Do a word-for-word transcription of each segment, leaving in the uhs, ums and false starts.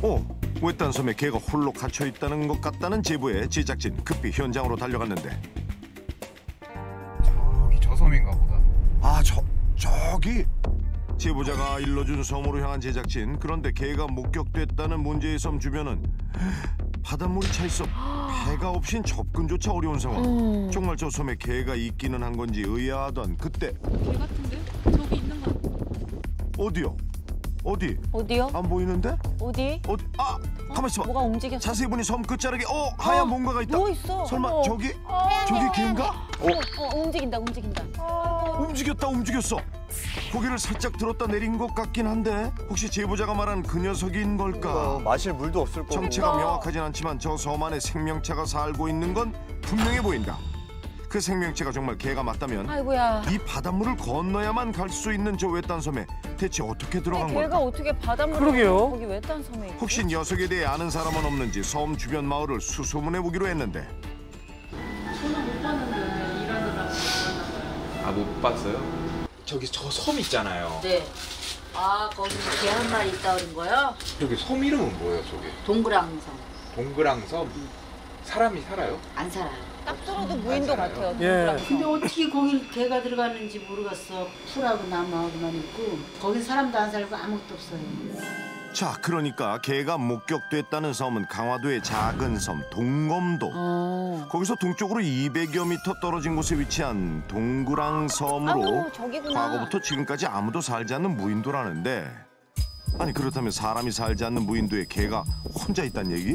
어? 외딴 섬에 개가 홀로 갇혀 있다는 것 같다는 제보에 제작진 급히 현장으로 달려갔는데. 저기 저 섬인가 보다. 아, 저 저기. 제보자가 일러준 섬으로 향한 제작진. 그런데 개가 목격됐다는 문제의 섬 주변은 바닷물이 차 있어 배가 없인 접근조차 어려운 상황. 음. 정말 저 섬에 개가 있기는 한 건지 의아하던 그때. 개 같은데? 저기 있는 거. 어디요? 어디? 어디요? 안 보이는데? 어디? 어디? 아, 가만 있어봐. 뭐가 움직였어? 자세히 보니 섬 끝자락에 어 하얀 뭔가가 있다. 누워 있어. 설마 어머. 저기? 어. 저기 개인가? 어, 어, 움직인다, 움직인다. 움직였다 움직였어. 고개를 살짝 들었다 내린 것 같긴 한데 혹시 제보자가 말한 그 녀석인 걸까? 어, 마실 물도 없을 거고. 정체가 명확하진 않지만 저 섬 안에 생명체가 살고 있는 건 분명해 보인다. 그 생명체가 정말 개가 맞다면 아이고야. 이 바닷물을 건너야만 갈 수 있는 저 외딴 섬에 대체 어떻게 들어간 걔가 걸까? 어떻게 바닷물을 그러게요. 거기 외딴 섬에 있지? 혹시 녀석에 대해 아는 사람은 없는지 섬 주변 마을을 수소문해 보기로 했는데. 저는 못 봤는데 일하느라고 못 봤나 봐요. 아, 못 봤어요? 저기 저 섬 있잖아요. 네. 아, 거기 개 한 마리 있다 그런 거요? 저기 섬 이름은 뭐예요, 저기? 동그랑섬. 동그랑섬? 사람이 살아요? 안 살아요. 딱 들어도 무인도 같아요. 예. 동그라미. 근데 어떻게 거길 개가 들어가는지 모르겠어. 풀하고 나무하고만 있고 거기 사람도 안 살고 아무것도 없어요. 자, 그러니까 개가 목격됐다는 섬은 강화도의 작은 섬 동검도. 어. 거기서 동쪽으로 이백여 미터 떨어진 곳에 위치한 동그랑 섬으로 아우, 저기구나. 과거부터 지금까지 아무도 살지 않는 무인도라는데. 아니 그렇다면 사람이 살지 않는 무인도에 개가 혼자 있다는 얘기?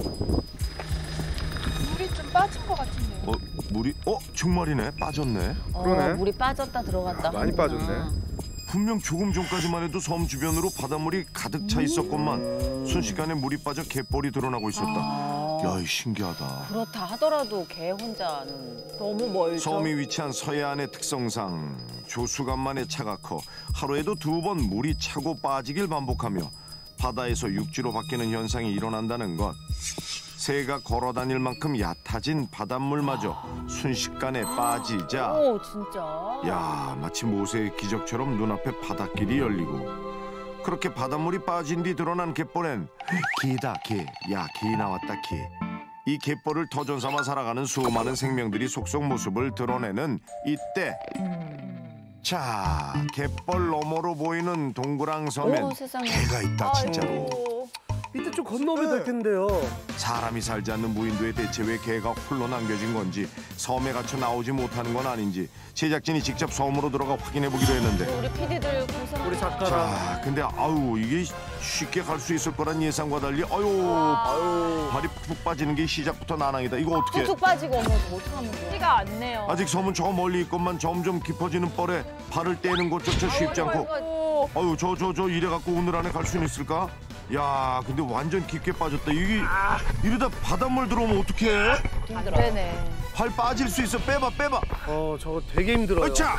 물이 좀 빠진 것 같은데요. 어, 물이? 어, 정말이네. 빠졌네. 어, 그러네. 물이 빠졌다 들어갔다. 아, 많이 하는구나. 빠졌네. 분명 조금 전까지만 해도 섬 주변으로 바닷물이 가득 차 있었건만 순식간에 물이 빠져 갯벌이 드러나고 있었다. 아, 야, 이 신기하다. 그렇다 하더라도 개 혼자는 너무 멀죠. 섬이 위치한 서해안의 특성상 조수간만에 차가 커 하루에도 두 번 물이 차고 빠지길 반복하며 바다에서 육지로 바뀌는 현상이 일어난다는 것. 새가 걸어다닐 만큼 얕아진 바닷물마저 순식간에 빠지자 오, 진짜. 야, 마치 모세의 기적처럼 눈앞에 바닷길이 열리고 그렇게 바닷물이 빠진 뒤 드러난 갯벌엔 개다 개. 야, 개 나왔다 개. 이 갯벌을 터전 삼아 살아가는 수많은 생명들이 속속 모습을 드러내는 이때. 자, 갯벌 너머로 보이는 동그랑 섬엔 오, 세상에. 개가 있다 진짜로. 아이고. 이때 좀 건너면 될 텐데요. 사람이 살지 않는 무인도에 대체 왜 개가 홀로 남겨진 건지, 섬에 갇혀 나오지 못하는 건 아닌지 제작진이 직접 섬으로 들어가 확인해 보기로 했는데. 우리 피디들 고생. 우리 작가랑. 자, 근데 아우 이게 쉽게 갈 수 있을 거란 예상과 달리 아유, 아유. 발이 푹 빠지는 게 시작부터 난항이다. 이거 어떻게? 툭툭 빠지고 어머 못하는 거. 티가 안 내요. 아직 섬은 저 멀리 있건만 점점 깊어지는 뻘에 발을 떼는 것조차 쉽지 않고. 오, 아유 저 저 저 이래 갖고 오늘 안에 갈 수는 있을까? 야, 근데 완전 깊게 빠졌다. 이게 이러다 바닷물 들어오면 어떡해? 안 되네. 발 빠질 수 있어. 빼봐 빼봐. 어, 저거 되게 힘들어요. 어차.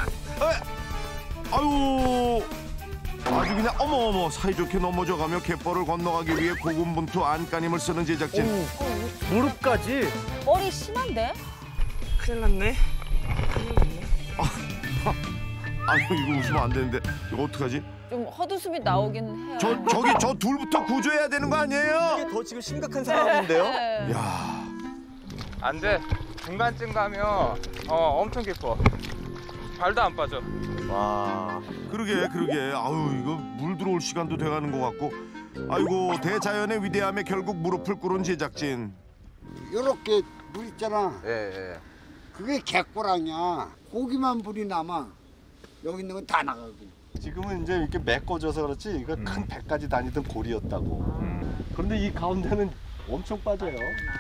아유. 아주 그냥 어머 어머 사이좋게 넘어져가며 갯벌을 건너가기 위해 고군분투 안간힘을 쓰는 제작진. 오, 무릎까지. 머리 심한데? 큰일 났네. 아유 이거 웃으면 안 되는데 이거 어떡하지? 좀 헛웃음이 나오긴 해요. 저 저기 저 둘부터 구조해야 되는 거 아니에요? 이게 더 지금 심각한 상황인데요? 네. 야, 안 돼. 중간쯤 가면 어 엄청 깊어. 발도 안 빠져. 와. 그러게 그러게. 아유 이거 물 들어올 시간도 돼가는 것 같고. 아이고 대자연의 위대함에 결국 무릎을 꿇은 제작진. 요렇게 물 있잖아. 예, 예. 그게 갯고랑이야. 고기만 물이 남아. 여기 있는 건 다 나가고. 지금은 이제 이렇게 메꿔져서 그렇지 이거 큰 배까지 다니던 골이었다고. 음. 그런데 이 가운데는 엄청 빠져요.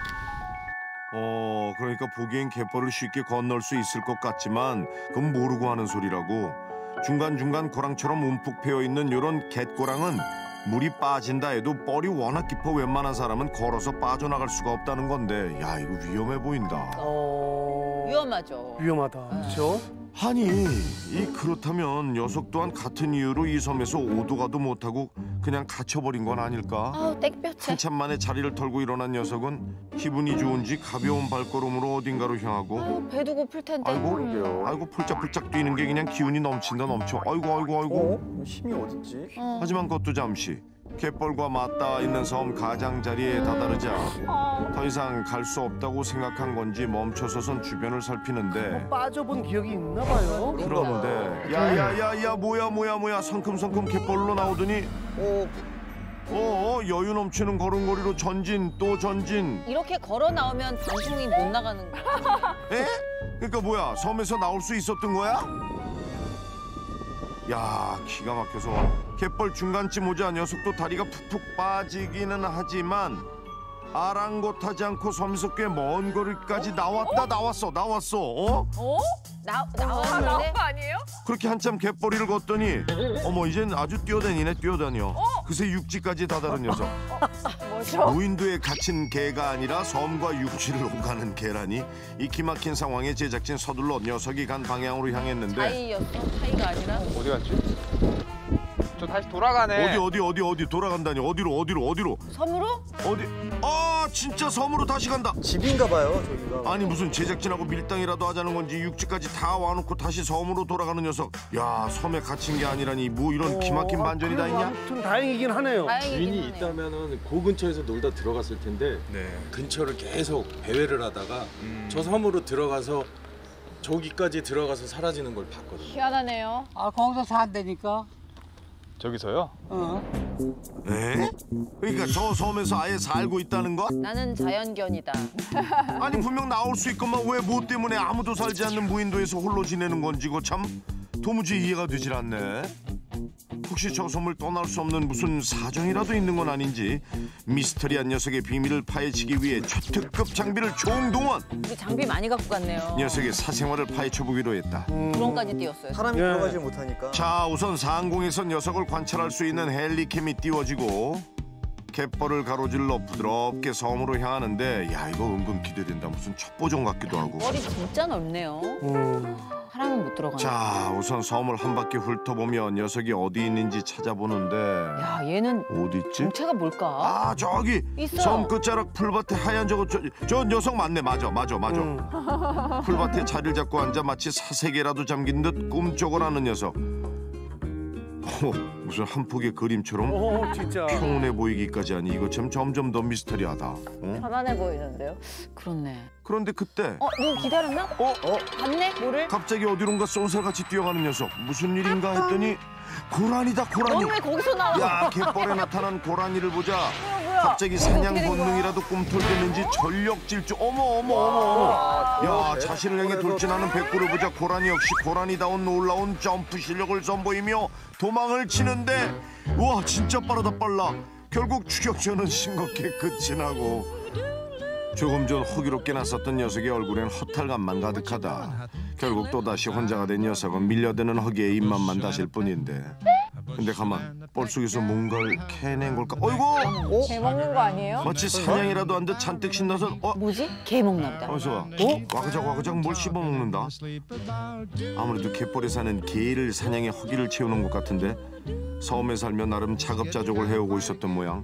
어, 그러니까 보기엔 갯벌을 쉽게 건널 수 있을 것 같지만 그건 모르고 하는 소리라고. 중간중간 고랑처럼 움푹 패여있는 요런 갯고랑은 물이 빠진다 해도 뻘이 워낙 깊어 웬만한 사람은 걸어서 빠져나갈 수가 없다는 건데. 야, 이거 위험해 보인다. 어... 위험하죠. 위험하다. 그렇죠? 아니, 이 그렇다면 녀석 또한 같은 이유로 이 섬에서 오도 가도 못하고 그냥 갇혀버린 건 아닐까? 아우 땡볕에. 한참 만에 자리를 털고 일어난 녀석은 기분이 좋은지 가벼운 발걸음으로 어딘가로 향하고. 아우 배도 고플 텐데. 아이고, 음. 아이고 폴짝폴짝 뛰는 게 그냥 기운이 넘친다 넘쳐. 아이고 아이고 아이고. 어? 힘이 어딨지? 어. 하지만 그것도 잠시. 갯벌과 맞닿아 있는 섬 가장자리에 다다르자 더 이상 갈 수 없다고 생각한 건지 멈춰서선 주변을 살피는데 빠져본 기억이 있나 봐요. 그런데 야야야야 뭐야 뭐야 뭐야 성큼성큼 갯벌로 나오더니 어, 어 여유 넘치는 걸음걸이로 전진 또 전진. 이렇게 걸어 나오면 방송이 못 나가는 거야. 에? 그러니까 뭐야 섬에서 나올 수 있었던 거야? 야 기가 막혀서 갯벌 중간쯤 오자 녀석도 다리가 푹푹 빠지기는 하지만 아랑곳하지 않고 섬에서 꽤 먼 거리까지 나왔다 나왔어 나왔어 어? 어? 나 나왔는데 그렇게 한참 갯벌이를 걷더니 어머 이젠 아주 뛰어다니네 뛰어다녀. 그새 육지까지 다다른 녀석. 무인도에 갇힌 개가 아니라 섬과 육지를 오가는 개라니. 이 기막힌 상황에 제작진 서둘러 녀석이 간 방향으로 향했는데 타이였어? 타이가 아니라? 어디 갔지? 저 다시 돌아가네. 어디 어디 어디 어디 돌아간다니 어디로 어디로 어디로 섬으로? 어디 아 진짜 섬으로 다시 간다. 집인가 봐요, 저기가. 아니 무슨 제작진하고 밀당이라도 하자는 건지 육지까지 다 와놓고 다시 섬으로 돌아가는 녀석. 야 섬에 갇힌 게 아니라니 뭐 이런 기막힌 반전이 다 있냐? 아무튼 다행이긴 하네요. 다행이긴 주인이 하네요. 있다면은 그 근처에서 놀다 들어갔을 텐데 근처를 계속 배회를 하다가 저 섬으로 들어가서 저기까지 들어가서 사라지는 걸 봤거든요. 희한하네요. 아 거기서 산다니까. 저기서요? 어. 에? 그러니까 저 섬에서 아예 살고 있다는 것? 나는 자연견이다. 아니 분명 나올 수 있건만 왜 뭐 때문에 아무도 살지 않는 무인도에서 홀로 지내는 건지 그 참 도무지 이해가 되질 않네. 혹시 저 섬을 떠날 수 없는 무슨 사정이라도 있는 건 아닌지 미스터리한 녀석의 비밀을 파헤치기 위해 초특급 장비를 총동원. 우리 장비 많이 갖고 갔네요. 녀석의 사생활을 파헤쳐보기로 했다. 드론까지 띄웠어요. 사람이 들어가지 못하니까. 자 우선 상공에서 녀석을 관찰할 수 있는 헬리캠이 띄워지고 갯벌을 가로질러 부드럽게 섬으로 향하는데 야 이거 은근 기대된다. 무슨 첩보종 같기도 하고. 머리 진짜 넓네요. 사람은 못 들어가네. 자 우선 섬을 한 바퀴 훑어보며 녀석이 어디 있는지 찾아보는데 야 얘는 어디 있지? 정체가 뭘까? 아 저기 있어. 섬 끝자락 풀밭에 하얀 저거 저, 저 녀석 맞네. 맞아 맞아 맞아. 풀밭에 자리를 잡고 앉아 마치 사색에라도 잠긴 듯 꿈쩍을 하는 녀석. 어, 무슨 한 폭의 그림처럼 오, 진짜. 평온해 보이기까지 하니 이거 참 점점 더 미스터리하다. 어? 편안해 보이는데요? 그렇네. 그런데 그때 어? 누구 기다렸나? 어? 어? 봤네? 뭐를? 갑자기 어디론가 쏜살같이 뛰어가는 녀석. 무슨 일인가 했더니 고라니다 고라니. 넌 왜 거기서 나와? 야 갯벌에 나타난 고라니를 보자 뭐야? 갑자기 이거 사냥 어떻게 된 거야? 본능이라도 꿈틀대는지 전력 질주. 어머 어머 어머 어머. 야 자신을 향해 돌진하는 백구를 보자 고라니 역시 고라니다운 놀라운 점프 실력을 선보이며 도망을 치는데 와 진짜 빠르다 빨라. 결국 추격전은 싱겁게 끝이 나고 조금 전 호기롭게 나섰던 녀석의 얼굴엔 허탈감만 가득하다. 결국 또다시 혼자가 된 녀석은 밀려드는 허기에 입맛만 다실 뿐인데 근데 가만 뻘 속에서 뭔가를 캐낸 걸까? 어이구! 개 먹는 거 아니에요? 마치 사냥이라도 한 듯 잔뜩 신나서 어? 뭐지? 개 먹나 보다. 어서 와. 어? 와그작 와그작 뭘 씹어먹는다. 아무래도 갯벌에 사는 개를 사냥해 허기를 채우는 것 같은데 섬에 살며 나름 자급자족을 해오고 있었던 모양.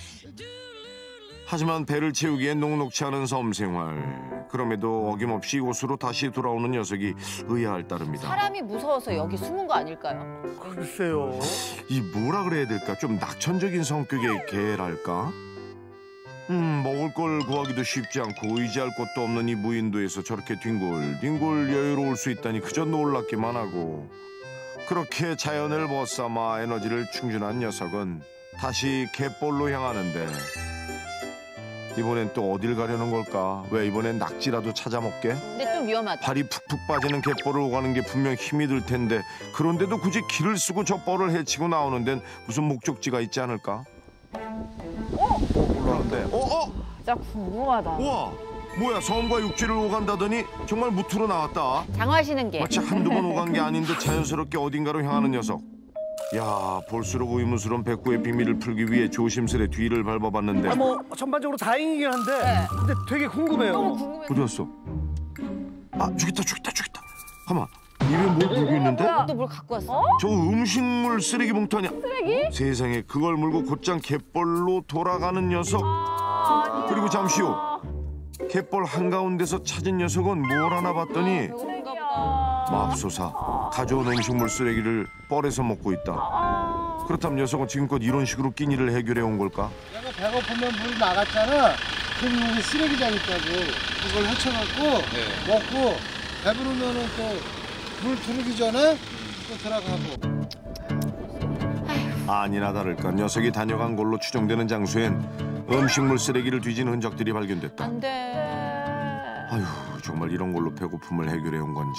하지만 배를 채우기엔 녹록치 않은 섬 생활. 그럼에도 어김없이 이곳으로 다시 돌아오는 녀석이 의아할 따름이다. 사람이 무서워서 여기 숨은 거 아닐까요? 글쎄요. 이 뭐라 그래야 될까? 좀 낙천적인 성격의 개랄까? 음 먹을 걸 구하기도 쉽지 않고 의지할 곳도 없는 이 무인도에서 저렇게 뒹굴뒹굴 여유로울 수 있다니 그저 놀랍기만 하고. 그렇게 자연을 벗삼아 에너지를 충전한 녀석은 다시 갯벌로 향하는데 이번엔 또 어딜 가려는 걸까? 왜 이번엔 낙지라도 찾아 먹게? 근데 좀 위험하다. 발이 푹푹 빠지는 갯벌을 오가는 게 분명 힘이 들 텐데 그런데도 굳이 길을 쓰고 저 뻘을 헤치고 나오는 데는 무슨 목적지가 있지 않을까? 어? 그런데 어? 어? 진짜 궁금하다. 우와! 뭐야 섬과 육지를 오간다더니 정말 무트로 나왔다. 장화시는 개. 마치 한두 번 오간 게 아닌 듯 자연스럽게 어딘가로 향하는 녀석. 야 볼수록 의문스러운 백구의 비밀을 풀기 위해 조심스레 뒤를 밟아봤는데 아, 뭐 전반적으로 다행이긴 한데 네. 근데 되게 궁금해요. 너무 궁금해. 어디 갔어? 아 죽겠다 죽겠다 죽겠다. 가만 입에 뭘 물고 있는데? 또 뭘 갖고 왔어? 저 음식물 쓰레기 봉투 아니야? 쓰레기? 세상에 그걸 물고 곧장 갯벌로 돌아가는 녀석. 그리고 잠시 후 갯벌 한가운데서 찾은 녀석은 뭘 하나 봤더니 배고픈가 보다. 맙소사 가져온 음식물 쓰레기를 뻘에서 먹고 있다. 그렇다면 녀석은 지금껏 이런 식으로 끼니를 해결해 온 걸까? 내가 배고프면 물이 나갔잖아. 그럼 여기 쓰레기장 있다고. 그걸 헤쳐갖고 먹고 배부르면은 또 물 들어오기 전에 또 들어가고. 아니나 다를까 녀석이 다녀간 걸로 추정되는 장소엔 음식물 쓰레기를 뒤진 흔적들이 발견됐다. 안 돼. 아휴, 정말 이런 걸로 배고픔을 해결해 온 건지.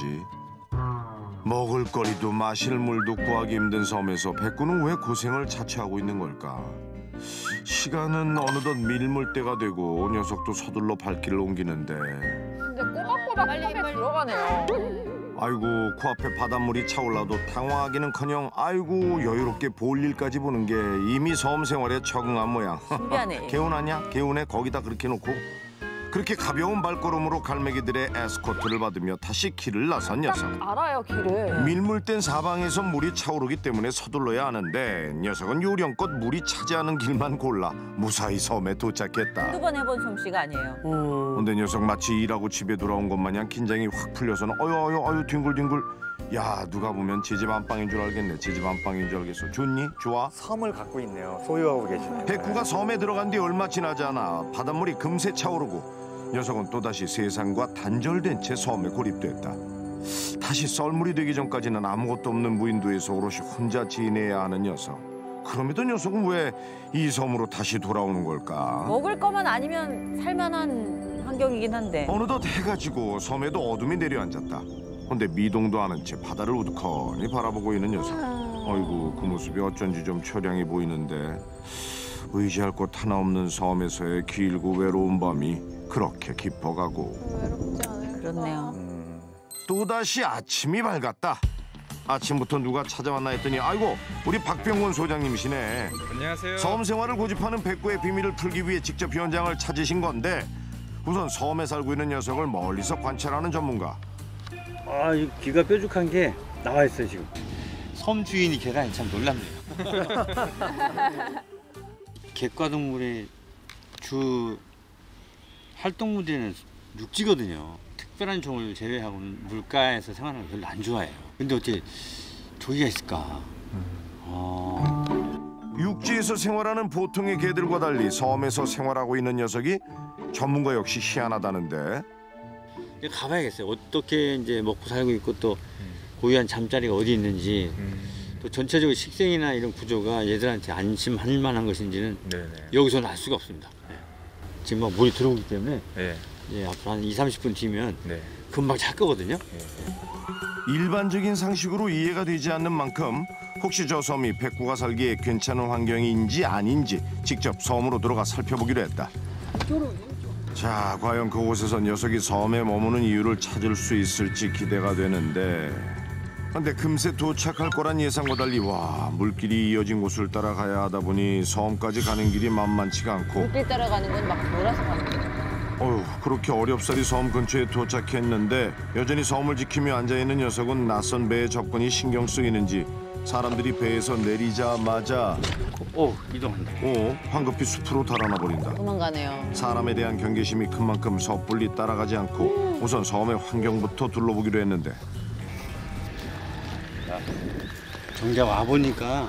먹을거리도 마실 물도 구하기 힘든 섬에서 백구는 왜 고생을 자처하고 있는 걸까? 시간은 어느덧 밀물때가 되고 녀석도 서둘러 발길을 옮기는데 근데 꼬박꼬박 빨리 빨리 들어가네요. 아이고 코앞에 바닷물이 차올라도 당황하기는커녕 아이고 여유롭게 볼 일까지 보는 게 이미 섬 생활에 적응한 모양. 신기하네. 개운하냐? 개운해? 거기다 그렇게 놓고 그렇게 가벼운 발걸음으로 갈매기들의 에스코트를 받으며 다시 길을 나선 녀석. 알아요 길을. 밀물된 사방에서 물이 차오르기 때문에 서둘러야 하는데 녀석은 요령껏 물이 차지하는 길만 골라 무사히 섬에 도착했다. 한두 번 해본 솜씨가 아니에요. 근데 녀석 마치 일하고 집에 돌아온 것 마냥 긴장이 확 풀려서는 어여 어여 어여 뒹굴뒹굴. 야 누가 보면 제 집 안방인 줄 알겠네. 제 집 안방인 줄 알겠어. 좋니? 좋아? 섬을 갖고 있네요. 소유하고 계시네. 백구가 섬에 들어간 뒤 얼마 지나지 않아 바닷물이 금세 차오르고 녀석은 또다시 세상과 단절된 채 섬에 고립됐다. 다시 썰물이 되기 전까지는 아무것도 없는 무인도에서 오롯이 혼자 지내야 하는 녀석. 그럼에도 녀석은 왜 이 섬으로 다시 돌아오는 걸까? 먹을 거만 아니면 살만한 환경이긴 한데. 어느덧 해가 지고 섬에도 어둠이 내려앉았다. 근데 미동도 않은 채 바다를 우두커니 바라보고 있는 녀석. 아이고 그 모습이 어쩐지 좀 처량해 보이는데 의지할 곳 하나 없는 섬에서의 길고 외로운 밤이 그렇게 깊어가고. 그렇네요. 또다시 아침이 밝았다. 아침부터 누가 찾아왔나 했더니 아이고 우리 박병원 소장님이시네. 안녕하세요. 섬 생활을 고집하는 백구의 비밀을 풀기 위해 직접 현장을 찾으신 건데 우선 섬에 살고 있는 녀석을 멀리서 관찰하는 전문가. 아, 이 귀가 뾰족한 게 나와 있어요 지금. 섬 주인이 걔가 참 놀랍네요. 갯과동물의 주 활동 무대는 육지거든요. 특별한 종을 제외하고는 물가에서 생활하는 걸 별로 안 좋아해요. 근데 어떻게 조기가 있을까? 어... 육지에서 생활하는 보통의 개들과 달리 섬에서 생활하고 있는 녀석이 전문가 역시 희한하다는데. 가봐야겠어요. 어떻게 이제 먹고 살고 있고 또 고유한 잠자리가 어디 있는지 또 전체적으로 식생이나 이런 구조가 얘들한테 안심할 만한 것인지는 네네. 여기서는 알 수가 없습니다. 네. 지금 막 물이 들어오기 때문에 네. 예, 앞으로 한 이삼십 분 뒤면 네. 금방 찰 거거든요. 일반적인 상식으로 이해가 되지 않는 만큼 혹시 저 섬이 백구가 살기에 괜찮은 환경인지 아닌지 직접 섬으로 들어가 살펴보기로 했다. 자, 과연 그곳에서 녀석이 섬에 머무는 이유를 찾을 수 있을지 기대가 되는데 근데 금세 도착할 거란 예상과 달리 와 물길이 이어진 곳을 따라가야 하다 보니 섬까지 가는 길이 만만치가 않고 물길 따라가는 건 막 돌아서 가는 거예요. 어휴 그렇게 어렵사리 섬 근처에 도착했는데 여전히 섬을 지키며 앉아있는 녀석은 낯선 배의 접근이 신경 쓰이는지 사람들이 배에서 내리자마자 오, 이동한다. 오, 황급히 숲으로 달아나 버린다. 도망가네요. 사람에 대한 경계심이 큰 만큼 섣불리 따라가지 않고 우선 섬의 환경부터 둘러보기로 했는데 정작 와보니까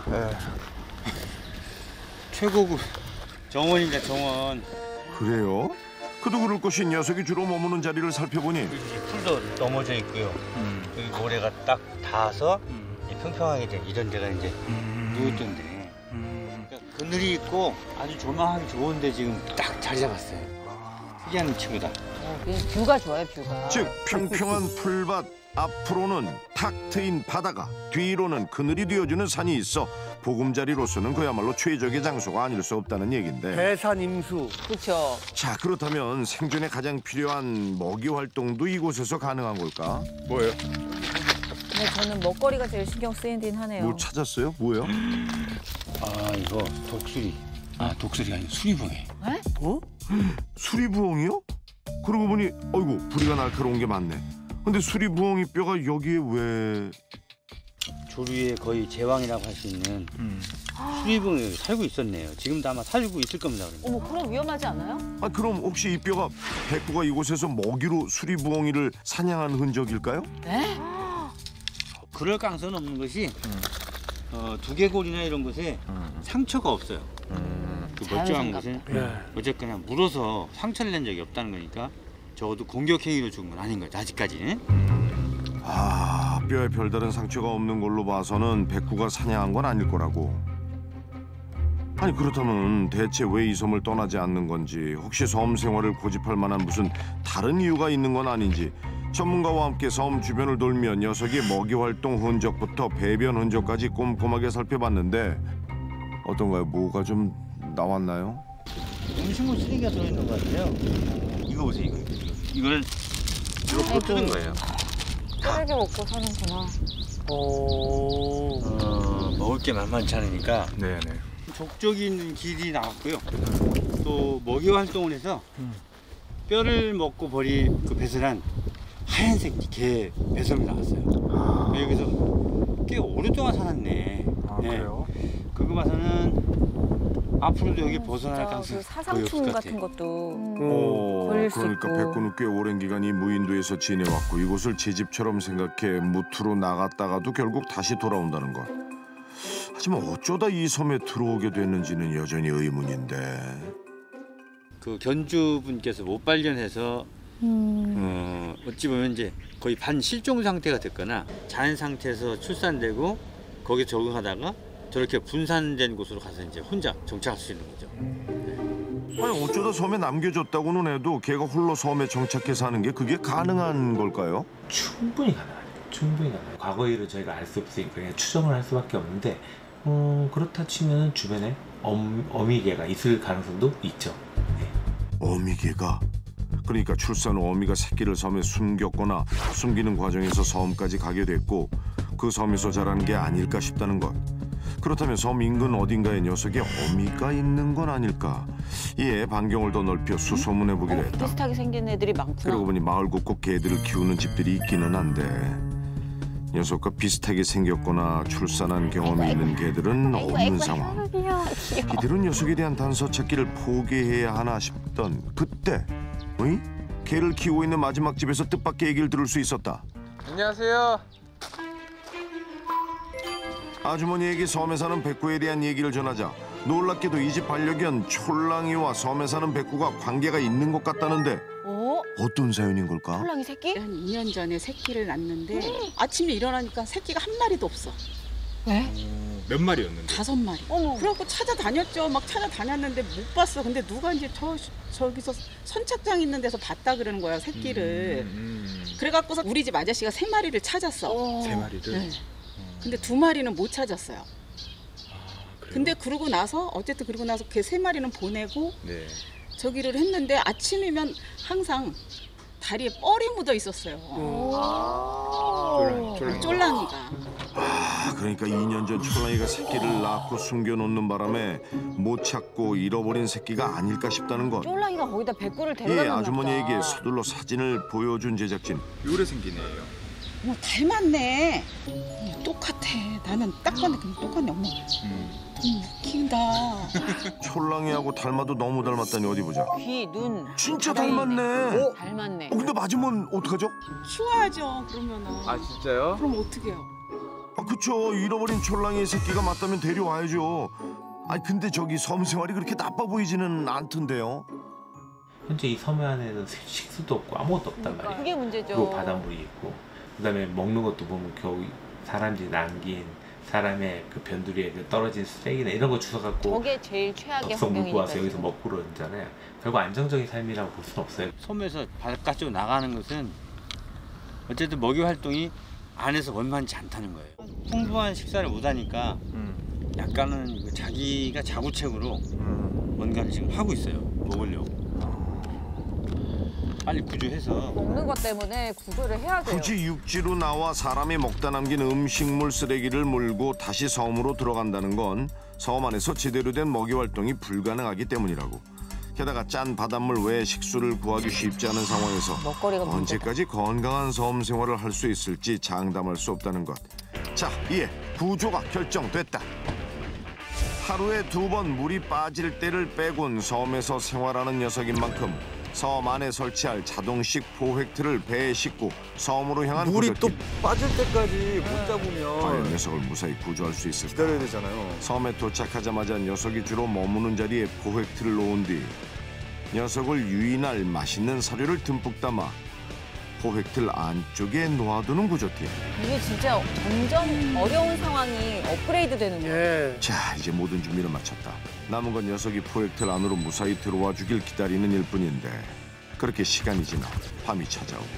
최고급 정원입니다. 정원. 그래요? 그도 그럴 것이 녀석이 주로 머무는 자리를 살펴보니 풀도 넘어져 있고요. 음. 여기 모래가 딱 닿아서 음. 평평하게 된 이런 데가 이제 음. 누웠던데 그러니까 그늘이 있고 아주 조망하기 좋은데 지금 딱 자리 잡았어요. 특이한 친구다. 어, 뷰가 좋아요 뷰가. 즉 평평한 풀밭 앞으로는 탁 트인 바다가 뒤로는 그늘이 되어주는 산이 있어 보금자리로서는 그야말로 최적의 장소가 아닐 수 없다는 얘긴데 배산 임수. 그렇죠. 자 그렇다면 생존에 가장 필요한 먹이 활동도 이곳에서 가능한 걸까? 뭐예요? 근데 저는 먹거리가 제일 신경 쓰이긴 하네요. 뭐 찾았어요? 뭐예요? 아 이거 독수리. 아 독수리가 아니고 수리붕어. 에? 어? 수리부엉이요? 그러고 보니 어이구 부리가 날카로운 게 많네. 근데 수리부엉이 뼈가 여기에 왜? 조류의 거의 제왕이라고 할 수 있는 음. 수리붕이 여기 살고 있었네요. 지금도 아마 살고 있을 겁니다. 그러면. 어머 그럼 위험하지 않아요? 아 그럼 혹시 이 뼈가 백구가 이곳에서 먹이로 수리부엉이를 사냥한 흔적일까요? 에? 그럴 가능성은 없는 것이 음. 어, 두개골이나 이런 곳에 음. 상처가 없어요. 음. 그 멀쩡한 자연스럽다. 곳은 네. 어쨌거나 물어서 상처를 낸 적이 없다는 거니까 적어도 공격 행위로 죽은 건 아닌 거예요. 아직까지는. 아, 뼈에 별다른 상처가 없는 걸로 봐서는 백구가 사냥한 건 아닐 거라고. 아니 그렇다면 대체 왜 이 섬을 떠나지 않는 건지, 혹시 섬 생활을 고집할 만한 무슨 다른 이유가 있는 건 아닌지 전문가와 함께 섬 주변을 돌며 녀석의 먹이 활동 흔적부터 배변 흔적까지 꼼꼼하게 살펴봤는데 어떤가요? 뭐가 좀 나왔나요? 음식물 쓰레기가 들어있는 것 같아요. 이거 보세요, 이거. 이거. 이거를 이렇게 뜯은 거예요. 쓰레기 먹고 사는구나. 어, 먹을 게 만만치 않으니까 네네. 족적이 있는 길이 나왔고요. 또 먹이 활동을 해서 뼈를 먹고 버린 그 배설한 하얀색 개 배설이 나왔어요. 여기서 꽤 오랫동안 살았네. 아 네. 그래요? 그거 봐서는 앞으로도 여기 벗어날 진짜 가능성이 그 거의 사상충 없을 것 같은 같아. 것도 오, 걸릴 수 그러니까 있고. 백구는 꽤 오랜 기간 이 무인도에서 지내왔고 이곳을 제 집처럼 생각해 무트로 나갔다가도 결국 다시 돌아온다는 것. 하지만 어쩌다 이 섬에 들어오게 됐는지는 여전히 의문인데. 그 견주분께서 못 발견해서 음. 어, 어찌 보면 이제 거의 반실종 상태가 됐거나 자연 상태에서 출산되고 거기에 적응하다가 저렇게 분산된 곳으로 가서 이제 혼자 정착할 수 있는 거죠. 아니 어쩌다 섬에 남겨졌다고는 해도 걔가 홀로 섬에 정착해 사는 게 그게 가능한 걸까요? 충분히 가능하죠. 충분히 가능해요. 과거 일을 저희가 알 수 없으니까 그냥 추정을 할 수밖에 없는데 어, 그렇다 치면 주변에 엄, 어미개가 있을 가능성도 있죠. 네. 어미개가? 그러니까 출산 후 어미가 새끼를 섬에 숨겼거나 숨기는 과정에서 섬까지 가게 됐고 그 섬에서 자란 게 아닐까 싶다는 것. 그렇다면 섬 인근 어딘가에 녀석의 어미가 있는 건 아닐까? 이에 반경을 더 넓혀 수소문해보기로 어, 했다. 비슷하게 생긴 애들이 많구나. 그러고 보니 마을 곳곳 개들을 키우는 집들이 있기는 한데 녀석과 비슷하게 생겼거나 출산한 경험이 있는 개들은 없는 상황. 이들은 녀석에 대한 단서 찾기를 포기해야 하나 싶던 그때 어이? 개를 키우고 있는 마지막 집에서 뜻밖의 얘기를 들을 수 있었다. 안녕하세요. 아주머니에게 섬에 사는 백구에 대한 얘기를 전하자 놀랍게도 이 집 반려견 촐랑이와 섬에 사는 백구가 관계가 있는 것 같다는데 어? 어떤 사연인 걸까? 촐랑이 새끼? 한 이 년 전에 새끼를 낳는데 아침에 일어나니까 새끼가 한 마리도 없어. 왜? 몇 마리였는데? 다섯 마리. 어머. 그래갖고 찾아다녔죠. 막 찾아다녔는데 못 봤어. 근데 누가 이제 저 저기서 선착장 있는 데서 봤다 그러는 거야 새끼를. 음, 음. 그래갖고서 우리 집 아저씨가 세 마리를 찾았어. 어. 세 마리를? 네. 근데 두 마리는 못 찾았어요. 그래요? 근데 그러고 나서 어쨌든 그러고 나서 그 세 마리는 보내고 네. 저기를 했는데 아침이면 항상 다리에 뻘이 묻어 있었어요. 쫄랑이, 쫄랑이. 쫄랑이가. 아, 그러니까 이 년 전 촐랑이가 새끼를 낳고 숨겨놓는 바람에 못 찾고 잃어버린 새끼가 아닐까 싶다는 것. 쫄랑이가 거기다 백구를 이 데려다 아주머니에게 서둘러 사진을 보여준 제작진. 요래 생긴 애예요. 어머 닮았네. 어머, 똑같아. 나는 딱 봤는데 그냥 똑같네. 어머 음. 너무 웃긴다. 촐랑이하고 닮아도 너무 닮았다니 어디 보자. 귀, 눈. 진짜 살아있네. 닮았네. 어? 닮았네. 어, 근데 맞으면 어떡하죠? 키워야죠. 그러면은. 아 진짜요? 그럼 어떡해요? 아 그쵸, 잃어버린 촐랑이의 새끼가 맞다면 데려와야죠. 아니 근데 저기 섬 생활이 그렇게 나빠 보이지는 않던데요. 현재 이 섬 안에는 식수도 없고 아무것도 없단 말이에요. 그게 문제죠. 그리고 바닷물이 있고 그다음에 먹는 것도 보면 겨우 사람들이 남긴 사람의 그 변두리에 떨어진 쓰레기나 이런 거 주워갖고 저게 제일 최악의 덕성 물고 와서 환경이니까. 여기서 먹고 그러잖아요. 결국 안정적인 삶이라고 볼 수는 없어요. 섬에서 바깥쪽으로 나가는 것은 어쨌든 먹이 활동이 안에서 원만치 않다는 거예요. 풍부한 식사를 못 하니까 음. 약간은 자기가 자구책으로 음. 뭔가를 지금 하고 있어요. 먹으려고. 빨리 구조해서. 먹는 것 때문에 구조를 해야 돼요. 굳이 육지로 나와 사람이 먹다 남긴 음식물 쓰레기를 물고 다시 섬으로 들어간다는 건 섬 안에서 제대로 된 먹이 활동이 불가능하기 때문이라고. 게다가 짠 바닷물 외에 식수를 구하기 쉽지 않은 상황에서 먹거리가 언제까지 건강한 섬 생활을 할 수 있을지 장담할 수 없다는 것. 자, 이에 구조가 결정됐다. 하루에 두 번 물이 빠질 때를 빼곤 섬에서 생활하는 녀석인 만큼 섬 안에 설치할 자동식 포획틀을 배에 싣고 섬으로 향한 물이 또 구조팀. 빠질 때까지 못 과연 잡으면 녀석을 무사히 구조할 수 있을까? 기다려야 되잖아요. 섬에 도착하자마자 녀석이 주로 머무는 자리에 포획틀을 놓은 뒤 녀석을 유인할 맛있는 사료를 듬뿍 담아 포획틀 안쪽에 놓아두는 구조팀. 이게 진짜 점점 어려운 상황이 업그레이드 되는 거예요. 예. 자, 이제 모든 준비를 마쳤다. 남은 건 녀석이 포획틀 안으로 무사히 들어와 주길 기다리는 일뿐인데 그렇게 시간이 지나 밤이 찾아오고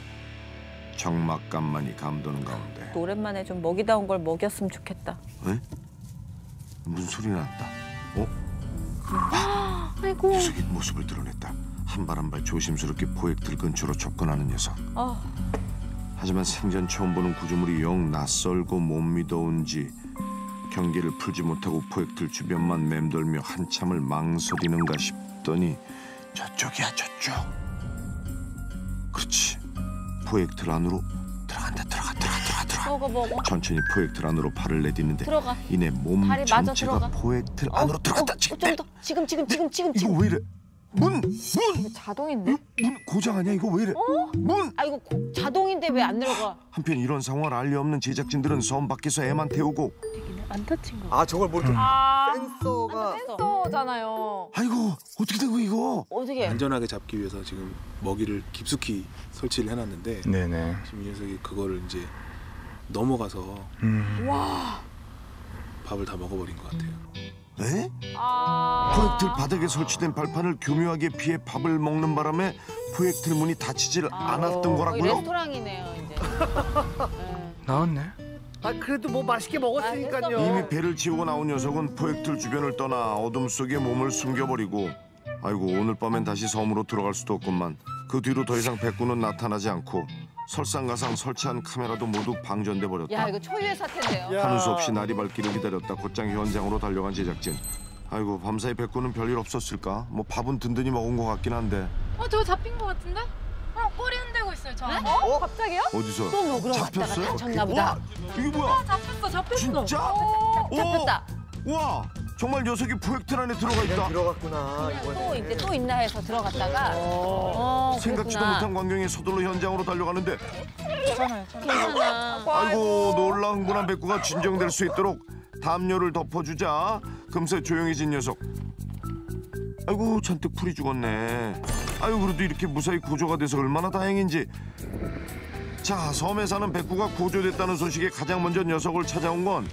적막감만이 감도는 가운데 오랜만에 좀 먹이다운 걸 먹였으면 좋겠다. 에? 무슨 소리 났다? 어? 아이고. 녀석이 모습을 드러냈다. 한 발 한 발 조심스럽게 포획틀 근처로 접근하는 녀석. 아, 하지만 생전 처음 보는 구조물이 영 낯설고 못 믿어온지 경계를 풀지 못하고 포획틀 주변만 맴돌며 한참을 망설이는가 싶더니 저쪽이야, 저쪽. 그렇지. 포획틀 안으로 들어간다, 들어가, 들어가, 들어가, 들어가. 먹어 먹어. 천천히 포획틀 안으로 발을 내딛는데 들어가. 이내 몸 발이 마저 전체가 들어가. 포획틀 어, 안으로 들어갔다. 어, 좀 더. 지금 지금 지금 지금 이거 지금. 왜 이래? 문! 문! 이거 자동인데? 문 고장 아니야? 이거 왜 이래? 어? 문! 아 이거 고- 자동인데 왜 안 들어가? 한편 이런 상황을 알리 없는 제작진들은 섬 밖에서 애만 태우고 안 다친 거. 아 저걸 뭐 이렇게 아, 센서가 센서잖아요. 아이고 어떻게 된 거야 이거? 어떻게? 안전하게 잡기 위해서 지금 먹이를 깊숙이 설치를 해놨는데 네네. 지금 이 녀석이 그거를 이제 넘어가서 음. 와. 밥을 다 먹어버린 것 같아요. 에? 아. 포획틀 바닥에 설치된 발판을 교묘하게 피해 밥을 먹는 바람에 포획틀 문이 닫히질 않았던 거의 거라고요? 레스토랑이네요 이제. 네. 나왔네. 아 그래도 뭐 맛있게 먹었으니까요. 이미 배를 치우고 나온 녀석은 포획틀 주변을 떠나 어둠 속에 몸을 숨겨버리고 아이고 오늘 밤엔 다시 섬으로 들어갈 수도 없건만 그 뒤로 더 이상 백구는 나타나지 않고 설상가상 설치한 카메라도 모두 방전돼 버렸다. 야 이거 초유의 사태인데요. 하는 수 없이 날이 밝기를 기다렸다 곧장 현장으로 달려간 제작진. 아이고 밤사이 백구는 별일 없었을까? 뭐 밥은 든든히 먹은 것 같긴 한데 어, 저거 잡힌 거 같은데? 어, 꼬리 흔들고 있어요, 저. 네? 어? 갑자기요? 어디서? 또 먹으러 잡혔어요? 갔다가 다쳤나 보다. 와, 이게 뭐야? 어, 잡혔어, 잡혔어. 진짜? 어. 오! 잡혔다. 와 정말 녀석이 포획틀 안에 들어가 있다. 들어갔구나 이번에. 또 이제 또 있나 해서 들어갔다가 어, 생각지도 그랬구나. 못한 광경에 서둘러 현장으로 달려가는데 괜찮아요, 괜찮아. 아이고 놀라 흥분한 백구가 진정될 수 있도록 담요를 덮어주자 금세 조용해진 녀석. 아이고 잔뜩 풀이 죽었네. 아이고 그래도 이렇게 무사히 구조가 돼서 얼마나 다행인지. 자 섬에 사는 백구가 구조됐다는 소식에 가장 먼저 녀석을 찾아온 건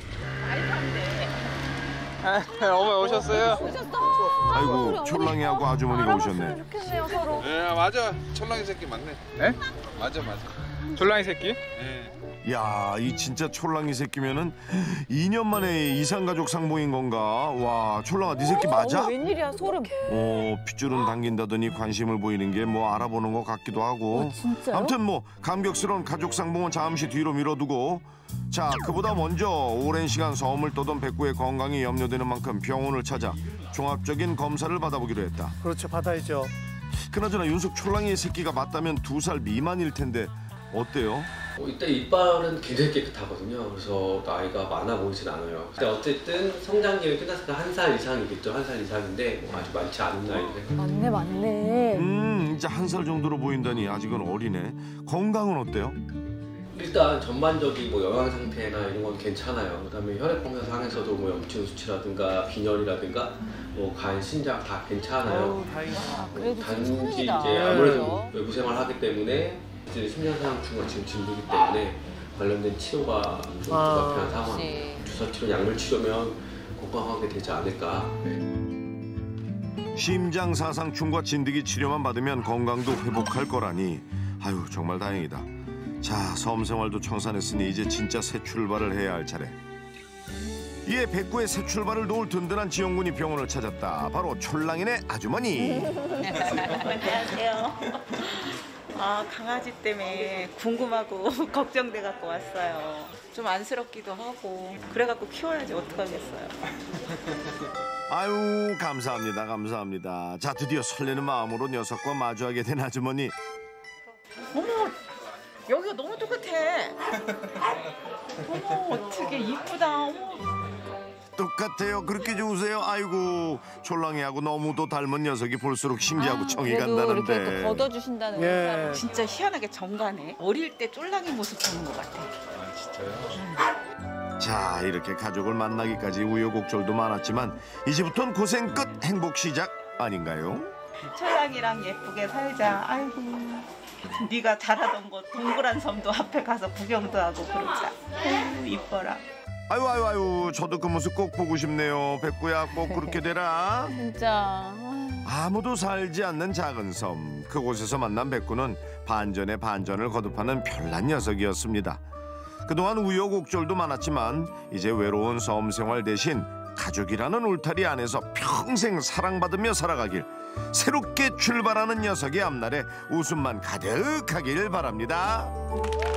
어머니 오셨어요? 아이고 촐랑이하고 아주머니가 오셨네. 좋겠네요, 서로. 네 맞아 철랑이 새끼 맞네. 네? 맞아 맞아. 졸랑이 새끼? 네. 야, 이 진짜 촐랑이 새끼면은 이 년 만에 이상가족 상봉인 건가? 와, 촐랑아, 네 새끼 맞아? 어, 웬일이야 소름. 어, 핏줄은 당긴다더니 관심을 보이는 게 뭐 알아보는 것 같기도 하고. 어, 진짜요? 아무튼 뭐 감격스러운 가족 상봉은 잠시 뒤로 미뤄두고. 자, 그보다 먼저 오랜 시간 섬을 떠던 백구의 건강이 염려되는 만큼 병원을 찾아 종합적인 검사를 받아보기로 했다. 그렇죠, 받아야죠. 그나저나 윤석 촐랑이의 새끼가 맞다면 두 살 미만일 텐데 어때요? 어, 일단 이빨은 굉장히 깨끗하거든요. 그래서 나이가 많아 보이진 않아요. 근데 어쨌든 성장기가 끝났으니까 한 살 이상이겠죠. 한 살 이상인데 뭐 아주 많지 않은 나이인데. 맞네 맞네. 음, 이제 한 살 정도로 보인다니 아직은 어리네. 건강은 어때요? 일단 전반적인 뭐 영양 상태나 이런 건 괜찮아요. 그다음에 혈액 검사 상에서도 뭐 염증 수치라든가 빈혈이라든가 뭐 간, 신장 다 괜찮아요. 아, 그래도 단지 이제 천이다. 아무래도 외부 생활하기 때문에 이제 심장상충과 지금 진두기 때문에 관련된 치료가 좀 아, 불가피한 상황. 그치. 주사 치료, 약물 치료면 건강하게 되지 않을까. 심장 사상충과 진드기 치료만 받으면 건강도 회복할 거라니 아유 정말 다행이다. 자 섬 생활도 청산했으니 이제 진짜 새 출발을 해야 할 차례. 이에 백구의 새 출발을 도울 든든한 지원군이 병원을 찾았다. 바로 촐랑이네 아주머니. 안녕하세요. 아, 강아지 때문에 궁금하고 걱정돼 갖고 왔어요. 좀 안쓰럽기도 하고 그래 갖고 키워야지 어떡하겠어요. 아유 감사합니다 감사합니다. 자 드디어 설레는 마음으로 녀석과 마주하게 된 아주머니. 어머, 여기가 너무 똑같아. 어머, 어떻게 이쁘다. 어머. 똑같아요. 그렇게 좋으세요? 아이고 촐랑이하고 너무도 닮은 녀석이 볼수록 신기하고 정이 간다는데. 이렇게 또 걷어주신다는 예. 거. 진짜 희한하게 정가네. 어릴 때 쫄랑이 모습 보는 것 같아. 아 진짜요? 자, 이렇게 가족을 만나기까지 우여곡절도 많았지만 이제부턴 고생 끝 행복 시작 아닌가요? 촐랑이랑 예쁘게 살자. 아이고. 네가 잘하던 거 동그란 섬도 앞에 가서 구경도 하고 그러자. 아이고 이뻐라. 아유 아유 아유 저도 그 모습 꼭 보고 싶네요. 백구야 꼭 그렇게 되라. 진짜. 아무도 살지 않는 작은 섬 그곳에서 만난 백구는 반전에 반전을 거듭하는 별난 녀석이었습니다. 그동안 우여곡절도 많았지만 이제 외로운 섬 생활 대신 가족이라는 울타리 안에서 평생 사랑받으며 살아가길, 새롭게 출발하는 녀석의 앞날에 웃음만 가득하길 바랍니다.